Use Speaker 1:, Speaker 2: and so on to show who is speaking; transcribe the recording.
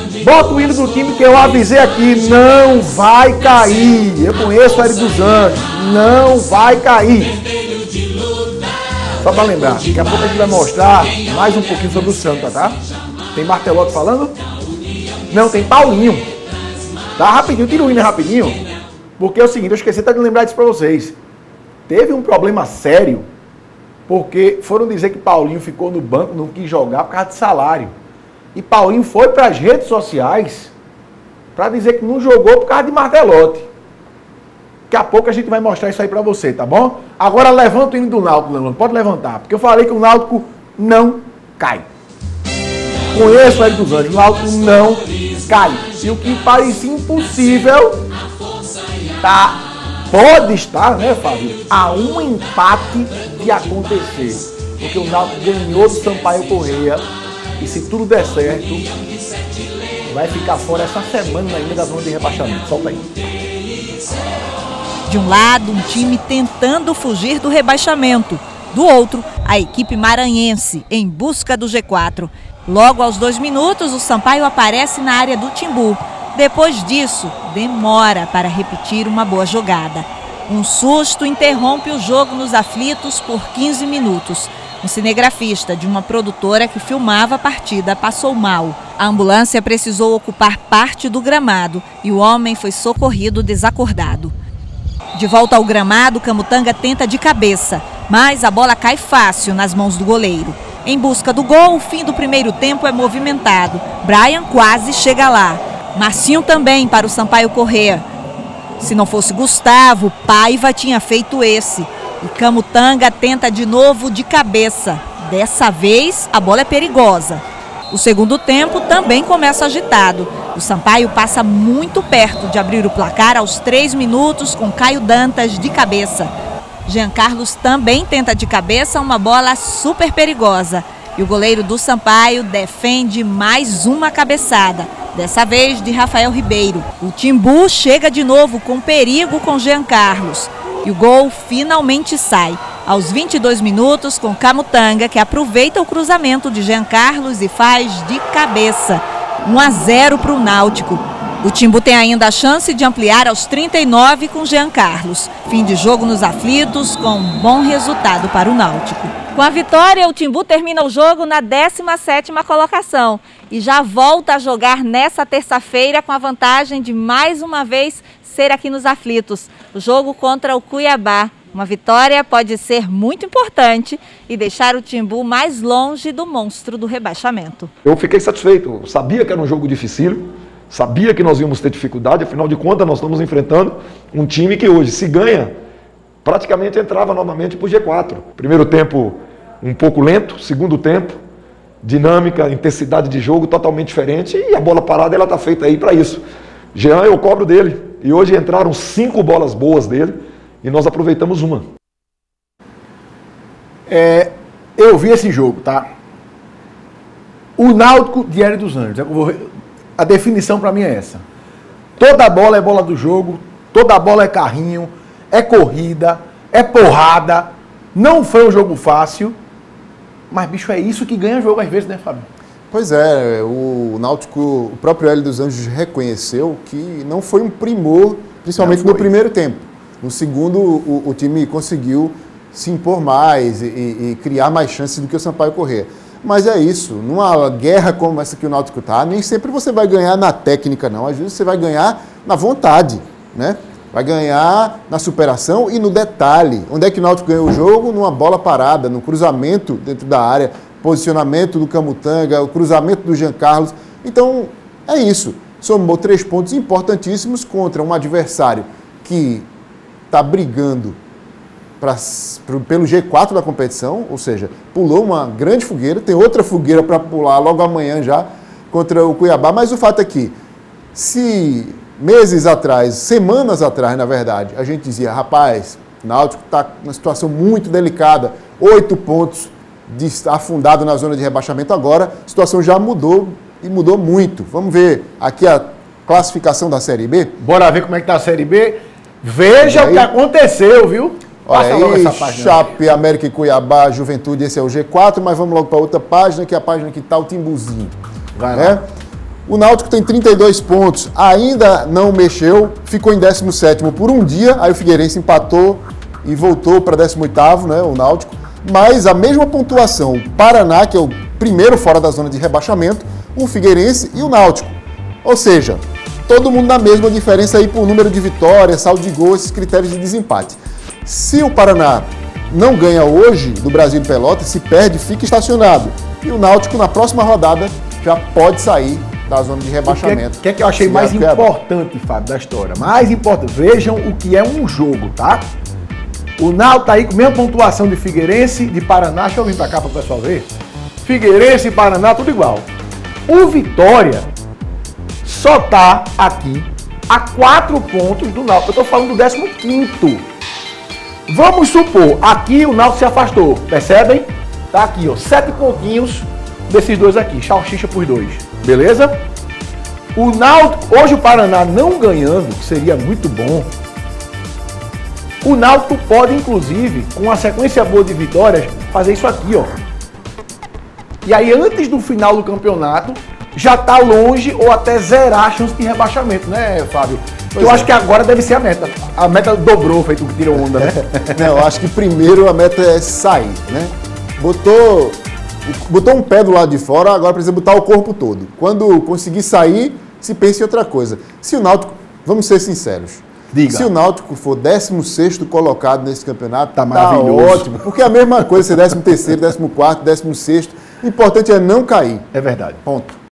Speaker 1: Bota o hino do time que eu avisei aqui, não vai cair. Eu conheço o Hélio dos Anjos, não vai cair. Só para lembrar, daqui a pouco a gente vai mostrar mais um pouquinho sobre o Santa, tá? Tem Martelotti falando? Não, tem Paulinho. Tá, rapidinho, tira o hino rapidinho. Porque é o seguinte, eu esqueci até de lembrar disso para vocês. Teve um problema sério, porque foram dizer que Paulinho ficou no banco, não quis jogar por causa de salário. E Paulinho foi para as redes sociais para dizer que não jogou por causa de Martelotti. Daqui a pouco a gente vai mostrar isso aí para você, tá bom? Agora levanta o hino do Náutico, Leandro. Pode levantar, porque eu falei que o Náutico não cai. Conheço o Hélio dos Anjos, o Náutico não cai. E o que parecia impossível, pode estar, né, Fábio, a um empate de acontecer. Porque o Náutico ganhou do Sampaio Corrêa. E se tudo der certo, vai ficar fora essa semana ainda da zona de rebaixamento. Solta aí.
Speaker 2: De um lado, um time tentando fugir do rebaixamento. Do outro, a equipe maranhense, em busca do G4. Logo aos 2 minutos, o Sampaio aparece na área do Timbu. Depois disso, demora para repetir uma boa jogada. Um susto interrompe o jogo nos aflitos por 15 minutos. Um cinegrafista de uma produtora que filmava a partida passou mal. A ambulância precisou ocupar parte do gramado e o homem foi socorrido desacordado. De volta ao gramado, Camutanga tenta de cabeça, mas a bola cai fácil nas mãos do goleiro. Em busca do gol, o fim do primeiro tempo é movimentado. Brian quase chega lá. Marcinho também para o Sampaio Corrêa. Se não fosse Gustavo, Paiva tinha feito esse. E Camutanga tenta de novo de cabeça. Dessa vez, a bola é perigosa. O segundo tempo também começa agitado. O Sampaio passa muito perto de abrir o placar aos 3 minutos com Caio Dantas de cabeça. Jean Carlos também tenta de cabeça uma bola super perigosa. E o goleiro do Sampaio defende mais uma cabeçada. Dessa vez de Rafael Ribeiro. O Timbu chega de novo com perigo com Jean Carlos. E o gol finalmente sai, aos 22 minutos, com Camutanga, que aproveita o cruzamento de Jean Carlos e faz de cabeça. 1-0 para o Náutico. O Timbu tem ainda a chance de ampliar aos 39 com Jean Carlos. Fim de jogo nos aflitos, com um bom resultado para o Náutico. Com a vitória, o Timbu termina o jogo na 17ª colocação e já volta a jogar nessa terça-feira com a vantagem de mais uma vez ser aqui nos aflitos. O jogo contra o Cuiabá. Uma vitória pode ser muito importante e deixar o Timbu mais longe do monstro do rebaixamento.
Speaker 3: Eu fiquei satisfeito, eu sabia que era um jogo difícil, sabia que nós íamos ter dificuldade, afinal de contas nós estamos enfrentando um time que hoje, se ganha, praticamente entrava novamente para o G4. Primeiro tempo um pouco lento, segundo tempo, dinâmica, intensidade de jogo totalmente diferente e a bola parada ela está feita aí para isso. Jean, eu cobro dele e hoje entraram 5 bolas boas dele e nós aproveitamos uma.
Speaker 1: Eu vi esse jogo, tá? O Náutico de Hélio dos Anjos. A definição para mim é essa. Toda bola é bola do jogo, toda bola é carrinho, é corrida, é porrada. Não foi um jogo fácil, mas, bicho, é isso que ganha jogo às vezes, né, Fábio?
Speaker 4: Pois é, o Náutico, o próprio Hélio dos Anjos reconheceu que não foi um primor, principalmente no primeiro tempo. No segundo, o time conseguiu se impor mais e criar mais chances do que o Sampaio Corrêa. Mas é isso, numa guerra como essa que o Náutico está, nem sempre você vai ganhar na técnica, não. Às vezes você vai ganhar na vontade, né? Vai ganhar na superação e no detalhe. Onde é que o Náutico ganhou o jogo? Numa bola parada, no cruzamento dentro da área, posicionamento do Camutanga, o cruzamento do Jean Carlos. Então, é isso. Somou 3 pontos importantíssimos contra um adversário que está brigando pelo G4 da competição, ou seja, pulou uma grande fogueira, tem outra fogueira para pular logo amanhã já contra o Cuiabá, mas o fato é que se meses atrás, semanas atrás, na verdade, a gente dizia, rapaz, o Náutico está numa situação muito delicada, 8 pontos afundado na zona de rebaixamento, agora a situação já mudou e mudou muito. Vamos ver aqui a classificação da Série B?
Speaker 1: Bora ver como é que está a Série B. Veja o que aconteceu, viu?
Speaker 4: Olha aí, Chape, América e Cuiabá, Juventude, esse é o G4, mas vamos logo para outra página, que é a página que está o Timbuzinho.
Speaker 1: Vai lá.
Speaker 4: O Náutico tem 32 pontos, ainda não mexeu, ficou em 17º por um dia, aí o Figueirense empatou e voltou para 18º, né, o Náutico. Mas a mesma pontuação, o Paraná, que é o primeiro fora da zona de rebaixamento, o Figueirense e o Náutico. Ou seja, todo mundo na mesma, diferença aí por número de vitórias, saldo de gols, esses critérios de desempate. Se o Paraná não ganha hoje do Brasil de Pelotas, se perde, fica estacionado. E o Náutico, na próxima rodada, já pode sair da zona de rebaixamento.
Speaker 1: O que é que eu achei mais importante, Fábio, da história? Mais importante, vejam o que é um jogo, tá? O Náutico tá aí com a mesma pontuação de Figueirense, de Paraná. Deixa eu vir pra cá para o pessoal ver. Figueirense e Paraná, tudo igual. O Vitória só tá aqui a 4 pontos do Náutico. Eu tô falando do 15º. Vamos supor, aqui o Náutico se afastou, percebem? Tá aqui, ó, 7 pontinhos desses dois aqui, salsicha por 2, beleza? O Náutico, hoje o Paraná não ganhando, que seria muito bom, o Náutico pode, inclusive, com uma sequência boa de vitórias, fazer isso aqui, ó. E aí, antes do final do campeonato, já tá longe ou até zerar a chance de rebaixamento, né, Fábio? Eu acho que agora deve ser a meta. A meta dobrou, feito que tirou onda, né?
Speaker 4: Não, eu acho que primeiro a meta é sair, né? Botou um pé do lado de fora, agora precisa botar o corpo todo. Quando conseguir sair, se pensa em outra coisa. Se o Náutico, vamos ser sinceros,
Speaker 1: diga.
Speaker 4: Se o Náutico for 16º colocado nesse campeonato,
Speaker 1: tá maravilhoso.
Speaker 4: Ótimo. Porque é a mesma coisa ser 13º, 14º, 16º. O importante é não cair.
Speaker 1: É verdade.
Speaker 4: Ponto.